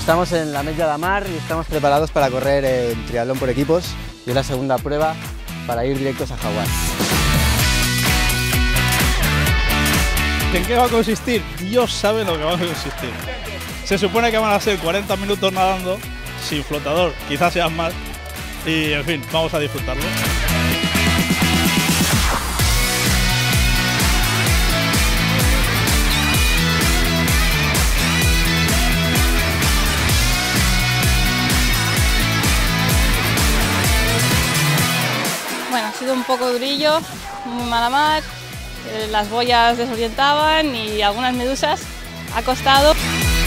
Estamos en la Ametlla de Mar y estamos preparados para correr en triatlón por equipos y es la segunda prueba para ir directos a Hawái. ¿En qué va a consistir? Dios sabe lo que va a consistir. Se supone que van a ser 40 minutos nadando, sin flotador, quizás sean más, y en fin, vamos a disfrutarlo. Bueno, ha sido un poco durillo, muy mala mar, las boyas desorientaban y algunas medusas. Ha costado.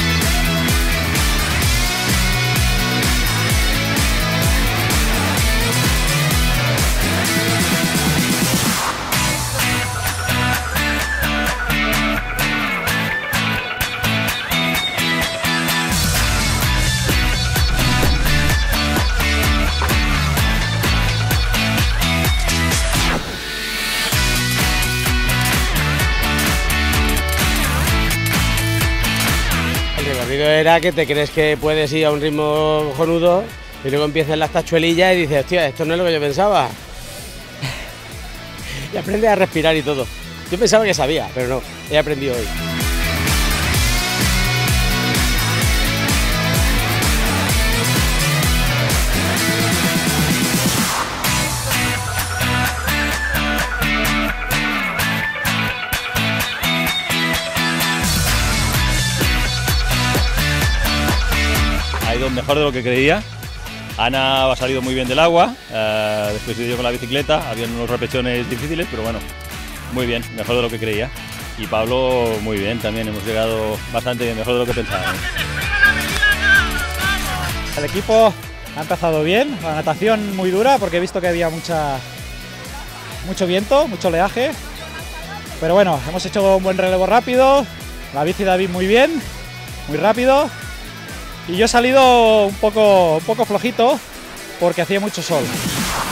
El recorrido era que te crees que puedes ir a un ritmo cojonudo y luego empiezan las tachuelillas y dices, hostia, esto no es lo que yo pensaba. Y aprendes a respirar y todo. Yo pensaba que sabía, pero no, he aprendido hoy. Ha ido mejor de lo que creía. Ana ha salido muy bien del agua, después yo con la bicicleta, habían unos repechones difíciles, pero bueno, muy bien, mejor de lo que creía. Y Pablo muy bien también, hemos llegado bastante bien, mejor de lo que pensábamos. El equipo ha empezado bien, la natación muy dura porque he visto que había mucho viento, mucho oleaje, pero bueno, hemos hecho un buen relevo rápido, la bici David muy bien, muy rápido. Y yo he salido un poco flojito porque hacía mucho sol.